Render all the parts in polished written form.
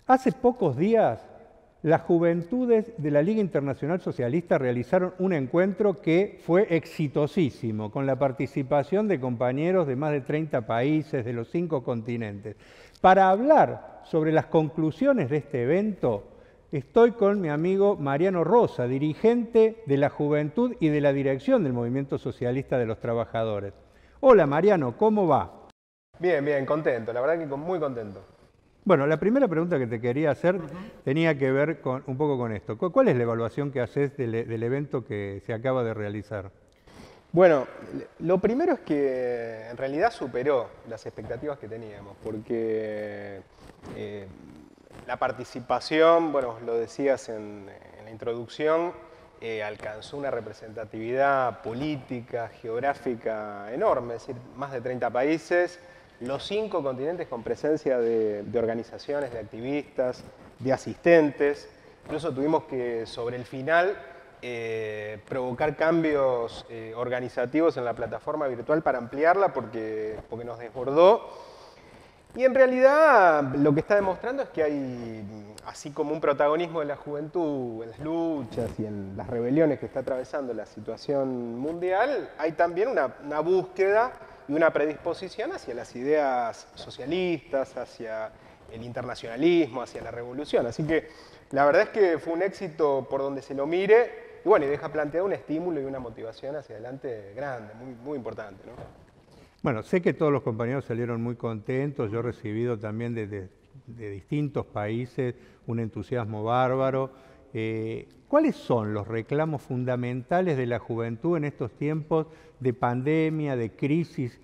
Hace pocos días, las juventudes de la Liga Internacional Socialista realizaron un encuentro que fue exitosísimo, con la participación de compañeros de más de 30 países de los 5 continentes. Para hablar sobre las conclusiones de este evento, estoy con mi amigo Mariano Rosa, dirigente de la Juventud y de la dirección del Movimiento Socialista de los Trabajadores. Hola Mariano, ¿cómo va? Bien, bien, contento, la verdad que muy contento. Bueno, la primera pregunta que te quería hacer tenía que ver un poco con esto. ¿Cuál es la evaluación que haces del evento que se acaba de realizar? Bueno, lo primero es que en realidad superó las expectativas que teníamos, porque la participación, bueno, lo decías en la introducción, alcanzó una representatividad política, geográfica enorme, es decir, más de 30 países, los 5 continentes con presencia de organizaciones, de activistas, de asistentes. Incluso tuvimos que, sobre el final, provocar cambios organizativos en la plataforma virtual para ampliarla porque nos desbordó. Y en realidad lo que está demostrando es que hay, así como un protagonismo de la juventud en las luchas y en las rebeliones que está atravesando la situación mundial, hay también una búsqueda y una predisposición hacia las ideas socialistas, hacia el internacionalismo, hacia la revolución. Así que la verdad es que fue un éxito por donde se lo mire, y bueno, y deja planteado un estímulo y una motivación hacia adelante grande, muy importante, ¿no? Bueno, sé que todos los compañeros salieron muy contentos, yo he recibido también de distintos países un entusiasmo bárbaro. ¿Cuáles son los reclamos fundamentales de la juventud en estos tiempos de pandemia, de crisis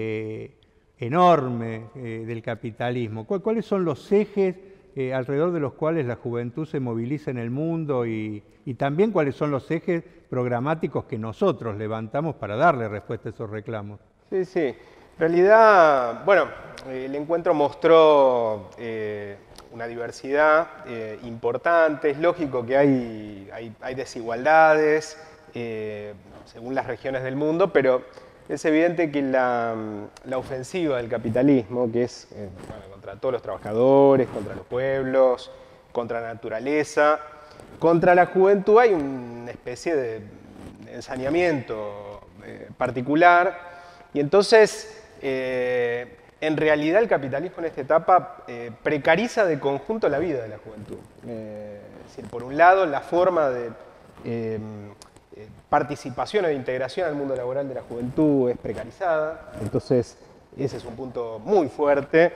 enorme del capitalismo? ¿Cuáles son los ejes alrededor de los cuales la juventud se moviliza en el mundo y también cuáles son los ejes programáticos que nosotros levantamos para darle respuesta a esos reclamos? Sí, sí. En realidad, bueno, el encuentro mostró una diversidad importante. Es lógico que hay desigualdades según las regiones del mundo, pero es evidente que la ofensiva del capitalismo, que es contra todos los trabajadores, contra los pueblos, contra la naturaleza, contra la juventud, hay una especie de ensañamiento particular. Y entonces, en realidad el capitalismo en esta etapa precariza de conjunto la vida de la juventud. Es decir, por un lado, la forma de participación o de integración al mundo laboral de la juventud es precarizada, entonces ese es un punto muy fuerte.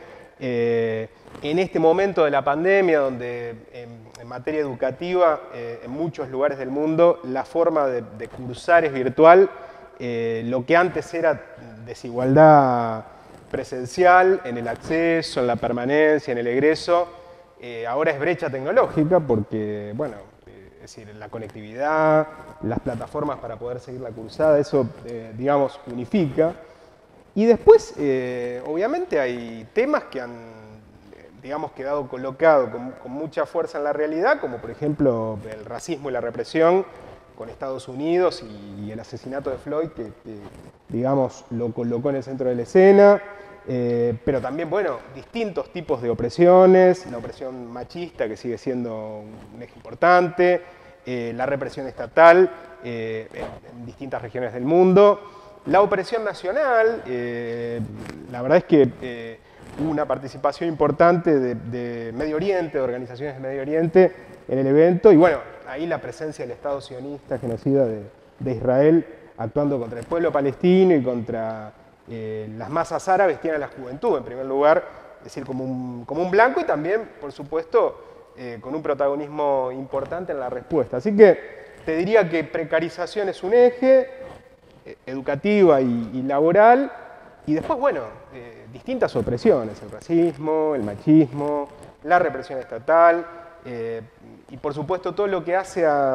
En este momento de la pandemia, donde en materia educativa, en muchos lugares del mundo, la forma de cursar es virtual, lo que antes era desigualdad presencial en el acceso, en la permanencia, en el egreso, ahora es brecha tecnológica porque, bueno, es decir, la conectividad, las plataformas para poder seguir la cursada, eso, digamos, unifica. Y después, obviamente, hay temas que han, digamos, quedado colocados con mucha fuerza en la realidad, como por ejemplo el racismo y la represión con Estados Unidos y el asesinato de Floyd, que digamos, lo colocó en el centro de la escena, pero también, bueno, distintos tipos de opresiones, la opresión machista, que sigue siendo un eje importante, la represión estatal en distintas regiones del mundo, la opresión nacional, la verdad es que hubo una participación importante de Medio Oriente, de organizaciones de Medio Oriente en el evento, y bueno, ahí la presencia del Estado sionista genocida de Israel actuando contra el pueblo palestino y contra las masas árabes tiene a la juventud en primer lugar, es decir, como un blanco y también, por supuesto, con un protagonismo importante en la respuesta. Así que te diría que precarización es un eje, educativa y laboral, y después, bueno, distintas opresiones, el racismo, el machismo, la represión estatal, y por supuesto todo lo que hace a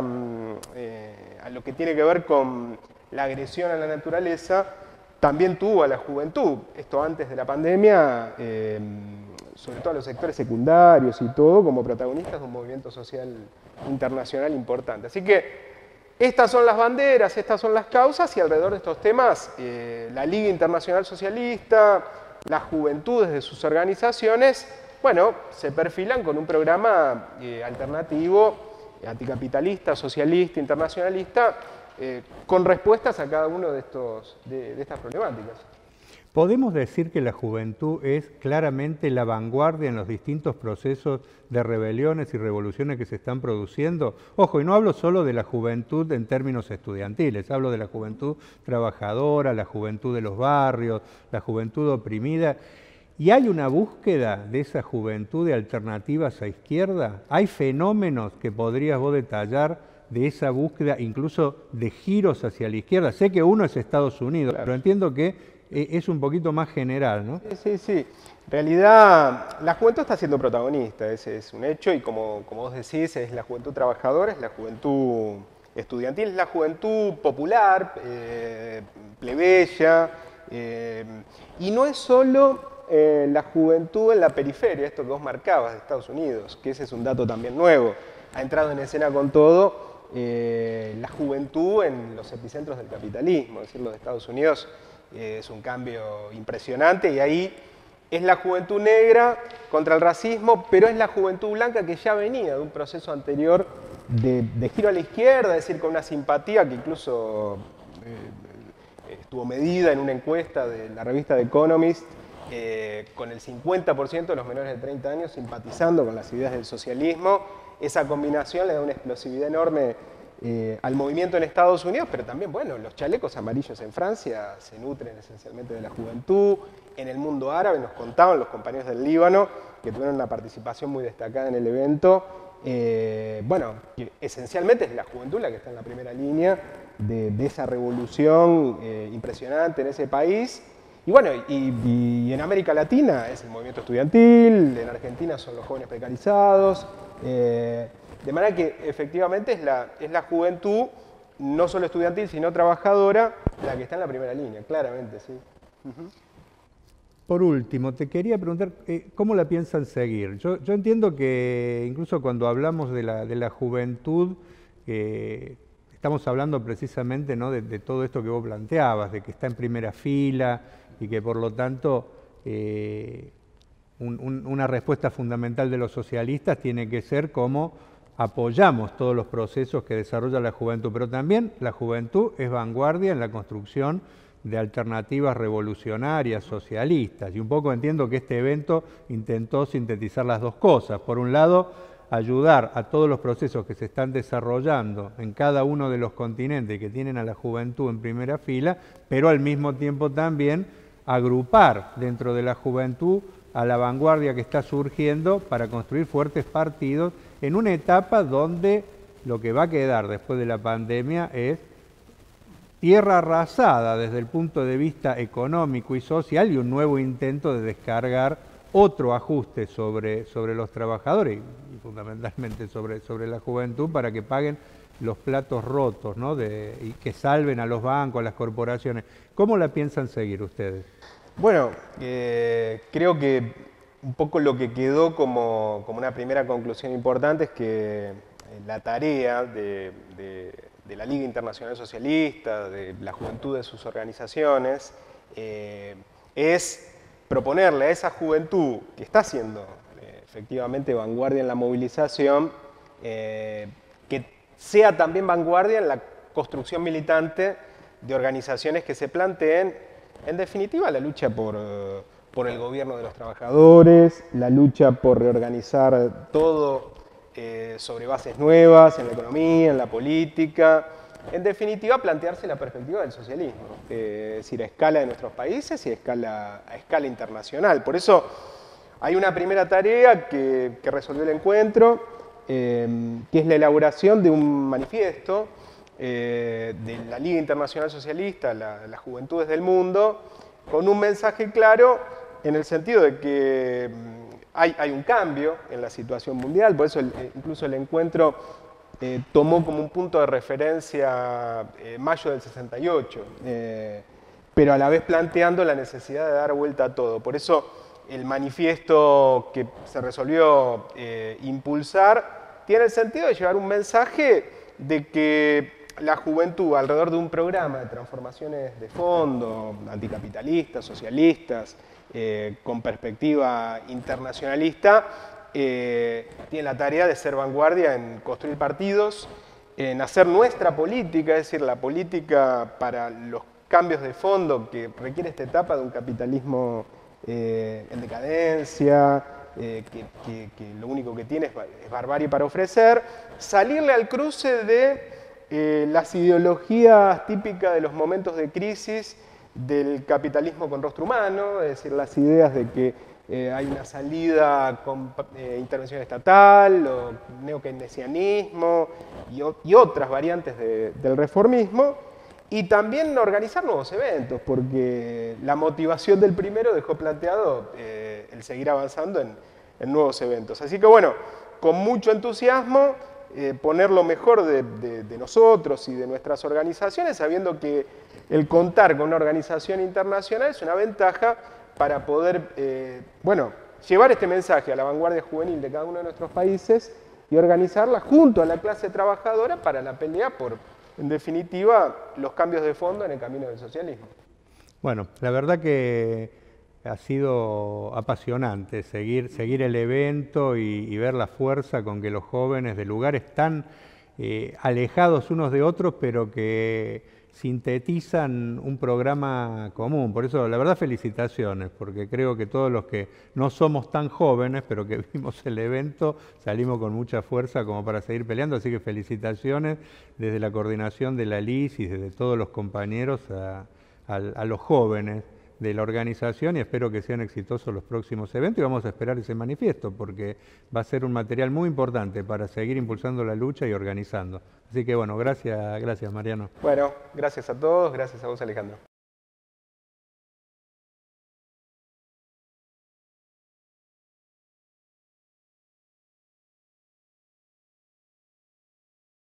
lo que tiene que ver con la agresión a la naturaleza, también tuvo a la juventud, esto antes de la pandemia, sobre todo a los sectores secundarios y todo, como protagonistas de un movimiento social internacional importante. Así que estas son las banderas, estas son las causas, y alrededor de estos temas la Liga Internacional Socialista, las juventudes de sus organizaciones, bueno, se perfilan con un programa alternativo, anticapitalista, socialista, internacionalista, con respuestas a cada uno de estas problemáticas. ¿Podemos decir que la juventud es claramente la vanguardia en los distintos procesos de rebeliones y revoluciones que se están produciendo? Ojo, y no hablo solo de la juventud en términos estudiantiles, hablo de la juventud trabajadora, la juventud de los barrios, la juventud oprimida. ¿Y hay una búsqueda de esa juventud de alternativas a izquierda? ¿Hay fenómenos que podrías vos detallar de esa búsqueda, incluso de giros hacia la izquierda? Sé que uno es Estados Unidos, claro, pero entiendo que es un poquito más general, ¿no? Sí. En realidad, la juventud está siendo protagonista, ese es un hecho, y como vos decís, es la juventud trabajadora, es la juventud estudiantil, es la juventud popular, plebeya, y no es solo la juventud en la periferia, esto que vos marcabas de Estados Unidos, que ese es un dato también nuevo. Ha entrado en escena con todo la juventud en los epicentros del capitalismo, es decir, los de Estados Unidos es un cambio impresionante, y ahí es la juventud negra contra el racismo, pero es la juventud blanca que ya venía de un proceso anterior de giro a la izquierda, es decir, con una simpatía que incluso estuvo medida en una encuesta de la revista The Economist, con el 50% de los menores de 30 años simpatizando con las ideas del socialismo. Esa combinación le da una explosividad enorme al movimiento en Estados Unidos, pero también, bueno, los chalecos amarillos en Francia se nutren esencialmente de la juventud. En el mundo árabe nos contaban los compañeros del Líbano, que tuvieron una participación muy destacada en el evento. Bueno, que esencialmente es la juventud la que está en la primera línea de esa revolución impresionante en ese país. Y bueno, y en América Latina es el movimiento estudiantil, en Argentina son los jóvenes precarizados, de manera que efectivamente es la juventud, no solo estudiantil, sino trabajadora, la que está en la primera línea, claramente, sí. Por último, te quería preguntar, ¿cómo la piensan seguir? Yo entiendo que incluso cuando hablamos de la juventud, estamos hablando precisamente, ¿no?, de todo esto que vos planteabas, de que está en primera fila y que por lo tanto una respuesta fundamental de los socialistas tiene que ser cómo apoyamos todos los procesos que desarrolla la juventud, pero también la juventud es vanguardia en la construcción de alternativas revolucionarias, socialistas, y un poco entiendo que este evento intentó sintetizar las dos cosas. Por un lado, ayudar a todos los procesos que se están desarrollando en cada uno de los continentes que tienen a la juventud en primera fila, pero al mismo tiempo también agrupar dentro de la juventud a la vanguardia que está surgiendo para construir fuertes partidos en una etapa donde lo que va a quedar después de la pandemia es tierra arrasada desde el punto de vista económico y social, y un nuevo intento de descargar otro ajuste sobre los trabajadores y fundamentalmente sobre la juventud para que paguen los platos rotos, ¿no?, y que salven a los bancos, a las corporaciones. ¿Cómo la piensan seguir ustedes? Bueno, creo que un poco lo que quedó como una primera conclusión importante es que la tarea de la Liga Internacional Socialista, de la juventud de sus organizaciones, es proponerle a esa juventud que está siendo efectivamente vanguardia en la movilización, que sea también vanguardia en la construcción militante de organizaciones que se planteen, en definitiva, la lucha por el gobierno de los trabajadores, la lucha por reorganizar todo sobre bases nuevas, en la economía, en la política, en definitiva, plantearse la perspectiva del socialismo, es decir, a escala de nuestros países y a escala internacional. Por eso hay una primera tarea que resolvió el encuentro, que es la elaboración de un manifiesto de la Liga Internacional Socialista, las Juventudes del Mundo, con un mensaje claro en el sentido de que hay un cambio en la situación mundial, por eso incluso el encuentro tomó como un punto de referencia mayo del 68, pero a la vez planteando la necesidad de dar vuelta a todo. Por eso el manifiesto que se resolvió impulsar tiene el sentido de llevar un mensaje de que la juventud alrededor de un programa de transformaciones de fondo, anticapitalistas, socialistas, con perspectiva internacionalista, tiene la tarea de ser vanguardia en construir partidos, en hacer nuestra política, es decir, la política para los cambios de fondo que requiere esta etapa de un capitalismo en decadencia, que lo único que tiene es barbarie para ofrecer, salirle al cruce de las ideologías típicas de los momentos de crisis del capitalismo con rostro humano, es decir, las ideas de que hay una salida con intervención estatal, o neokeynesianismo y otras variantes del reformismo, y también organizar nuevos eventos, porque la motivación del primero dejó planteado el seguir avanzando en nuevos eventos. Así que bueno, con mucho entusiasmo, poner lo mejor de nosotros y de nuestras organizaciones, sabiendo que el contar con una organización internacional es una ventaja para poder, bueno, llevar este mensaje a la vanguardia juvenil de cada uno de nuestros países y organizarla junto a la clase trabajadora para la pelea por, en definitiva, los cambios de fondo en el camino del socialismo. Bueno, la verdad que ha sido apasionante seguir el evento y ver la fuerza con que los jóvenes de lugares tan alejados unos de otros, pero que sintetizan un programa común. Por eso, la verdad, felicitaciones, porque creo que todos los que no somos tan jóvenes, pero que vimos el evento, salimos con mucha fuerza como para seguir peleando. Así que felicitaciones desde la coordinación de la LIS y desde todos los compañeros a los jóvenes de la organización, y espero que sean exitosos los próximos eventos y vamos a esperar ese manifiesto porque va a ser un material muy importante para seguir impulsando la lucha y organizando. Así que bueno, gracias Mariano. Bueno, gracias a todos, gracias a vos Alejandro.